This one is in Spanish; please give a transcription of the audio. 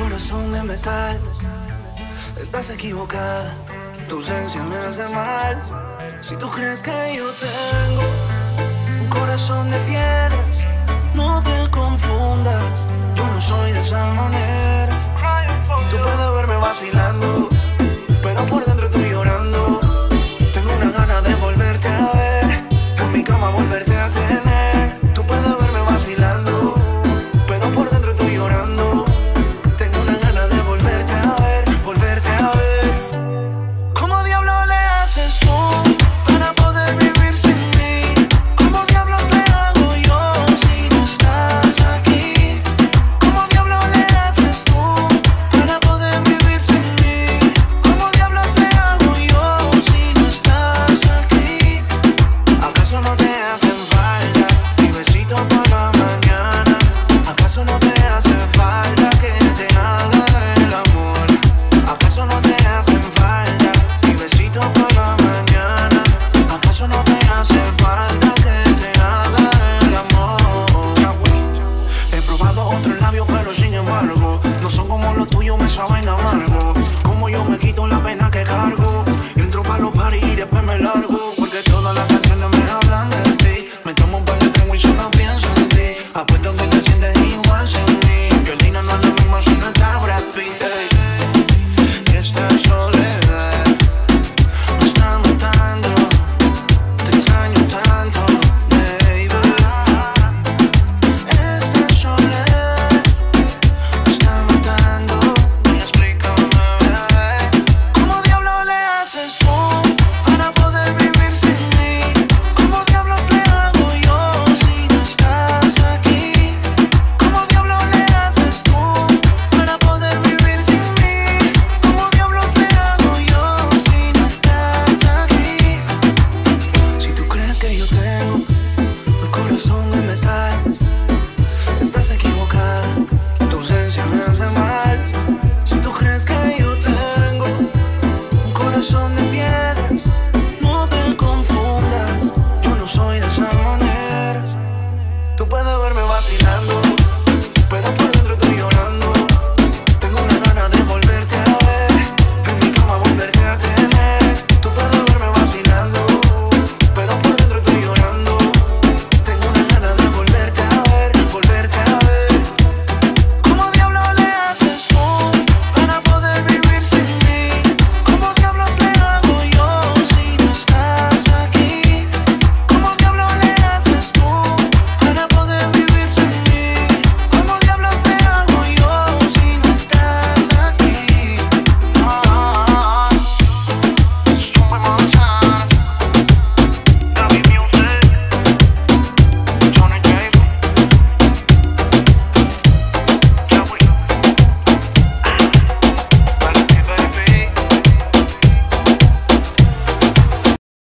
corazón de metal. Estás equivocada, tu ausencia me hace mal. Si tú crees que yo tengo un corazón de piedra, no te confundas, yo no soy de esa manera. Tú puedes verme vacilando, pero por dentro estoy llorando. Tengo una gana de volverte a ver, en mi cama volverte a tener. Tú puedes verme vacilando, pero por dentro estoy llorando. Tengo una gana de volverte a ver, volverte a ver. ¿Cómo diablo le haces tú para poder vivir sin mí? ¿Cómo diablos le hago yo si no estás aquí? ¿Cómo diablo le haces tú para poder vivir sin mí? ¿Cómo diablos le hago yo si no estás aquí? ¿Acaso no te hacen falta mi besito por la mañana? ¿Acaso no te hace falta que te haga el amor? ¿Acaso no te hacen falta mi besito por la mañana? ¿Acaso no te hace falta que te haga el amor? He probado otros labios pero sin embargo no son como los tuyos, me saben amargo.